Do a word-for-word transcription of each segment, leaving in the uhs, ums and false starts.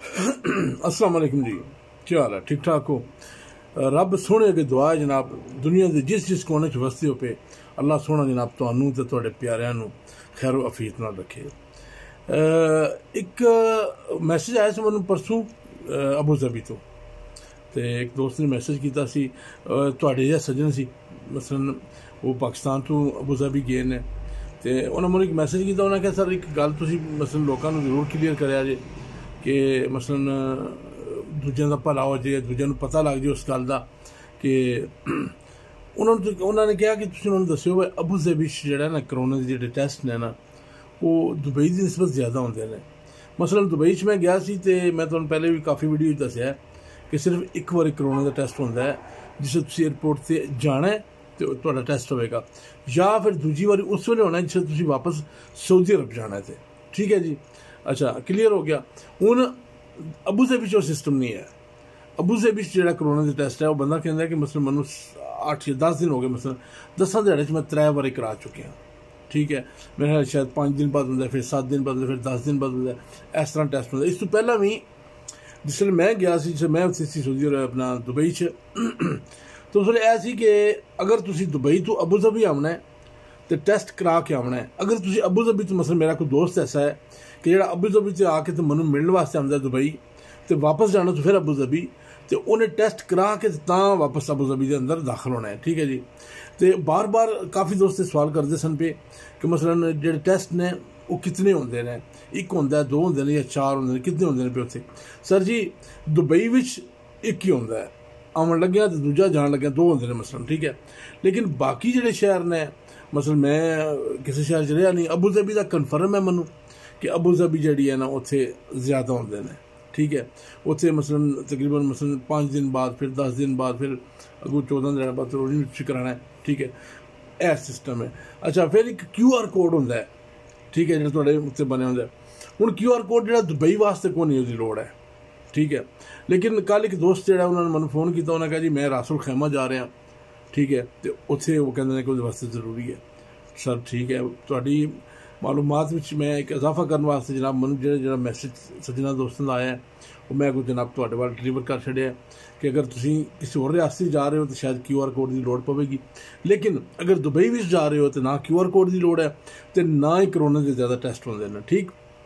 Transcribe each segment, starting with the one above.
अस्सलाम वालेकुम जी, क्या हाल है? ठीक ठाक हो? रब सोने अगे दुआ है जनाब, दुनिया के जिस जिस कोने च वसते हो पे अल्लाह सोना जनाब तुहानू ते तुहाडे प्यारिਆਂ ਨੂੰ खैर अफीयत नाल रखे। एक मैसेज आया सी मैनूं परसों अबू धाबी तो ते एक दोस्त ने मैसेज किया सी, तुहाडे जिहा सज्जन सी मसलन वो पाकिस्तान तो अबू धाबी गए ने ते उन्होंने मैनूं एक मैसेज किया, उन्होंने कहा सर एक गल तुसीं मसलन लोकां नूं जरूर क्लीयर करिया जे कि मसलन दूजिਆਂ ਦਾ भला हो जाए, दूजिਆਂ ਨੂੰ पता लग जाए उस गल का कि उन्होंने उन्होंने कहा कि तुसीं उन्होंने दस्सिओ भाई अबू धाबी जिहड़ा ना करोना के जिहड़े टेस्ट ने ना वो दुबई की निस्बत ज़्यादा होंदे ने। मसलन दुबई च मैं गया सी ते मैं तुहानूं पहले भी काफ़ी वीडियो दस्सिया कि सिर्फ एक बारी करोना का टेस्ट होंदा है, जिससे तुसीं एयरपोर्ट से जाना है तो तुहाडा टेस्ट होएगा, या फिर दूजी बारी उस वेले होना है जिससे तुसीं वापस सऊदी अरब जाना है। ठीक है जी, अच्छा क्लीयर हो गया। हुण अबू धाबी च सिस्टम नहीं है। अबू धाबी जो करोना का टेस्ट है वो बंदा कहता है कि मसलन मैं अठ या दस दिन हो गए, मसलन दसा दिहाड़े मैं त्रै बारी करा चुके हैं। ठीक है, मेरे ख्याल शायद पाँच दिन बाद होंगे, फिर सत्त दिन बाद होंगे, फिर दस दिन बाद होंगे, इस तरह टेस्ट होंगे। इस तो पहला भी जिसले मैं गया सी, जिसले मैं उत्थे सी सऊदी अपना दुबई च तो उस वेले ऐ सी कि अगर तुसीं दुबई तो अबू धाबी आना है तो टेस्ट करा के आना है। अगर तुसीं अबू धाबी तो मसलन मेरा कोई दोस्त ऐसा है कि जो अबू धाबी से आके तो मैं मिलने वास्ते आता दुबई तो वापस जाना तो फिर अबू धाबी तो उन्हें टेस्ट करा के तो वापस अबू धाबी के अंदर दाखिल होना है। ठीक है जी, तो बार बार काफ़ी दोस्त सवाल करते सन पे कि मसलन जो टेस्ट ने वो कितने होंगे ने, एक होंदा है, दो होंगे ने या चार होंगे ने, कितने होंगे ने पे उत्थे? सर जी दुबई विच एक ही होंदा है, आवन लग्या तो दूजा जान लग्या दो होंगे ने मसलन। ठीक है, लेकिन बाकी जो शहर ने मसलन मैं किसी शहर च रहा नहीं, अबू धाबी का कन्फर्म है मैनू कि अबू धाबी जी है ना उत्थे ज़्यादा होंगे ने। ठीक है, उत्थे मसलन तकरीबन मसलन पाँच दिन बाद, फिर दस दिन बाद, फिर अगू चौदह दिन बाद फिर कराना है। ठीक है, यह सिस्टम है। अच्छा, फिर एक क्यू आर कोड होंदा है, ठीक है, जो तुहाडे उत्ते बने होंदा है। हुण क्यू आर कोड जो दुबई वास्ते कोई नहीं उसकी लोड़ है। ठीक है, लेकिन कल एक दोस्त जो उन्होंने मैनूं फोन किया, उन्होंने कहा जी मैं रासुल खैमा जा रहा। ठीक है, तो उत्थे वो कहते हैं कि उसदे वास्ते जरूरी है। सर ठीक है, तुहाडी मालूमात में मैं एक इजाफा करने वास्ते जनाब मैं जो जो मैसेज सज्जना दोस्तों का आया है वो मैं कोई जनाब तुहाडे वाल डिलीवर कर छड़िया कि अगर तुसीं किसी होर रियासत जा रहे हो तो शायद क्यू आर कोड की लोड़ पवेगी, लेकिन अगर दुबई भी जा रहे हो तो ना क्यू आर कोड की लोड़ है तो ना ही करोना के ज़्यादा टेस्ट होंगे हैं। ठीक,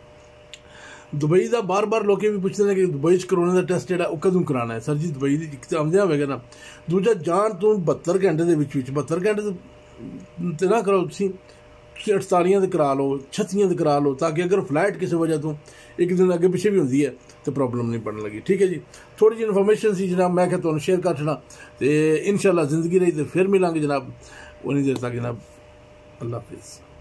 दुबई का बार बार लोग भी पूछते हैं कि दुबई करोना का टेस्ट जो कदों कराना है। सर जी दुबई की आमदिया होगा ना, दूजा जान तू बहत्तर घंटे के बहत्तर घंटे तो ना करो, तुसीं अड़तालियां तो करा लो, छत्तियां तो करा लो, ताकि अगर फ्लाइट किसी वजह तो एक दिन अगे पिछे भी होंगी है तो प्रॉब्लम नहीं बनने लगी। ठीक है जी, थोड़ी जी इन्फॉर्मेशन सी जनाब मैं क्या तुहानूं शेयर कर छड़ा तो इंशाअल्लाह जिंदगी रही तो फिर मिलांगे जनाब। उन्नी देर तक जनाब अल्लाह हाफिज़।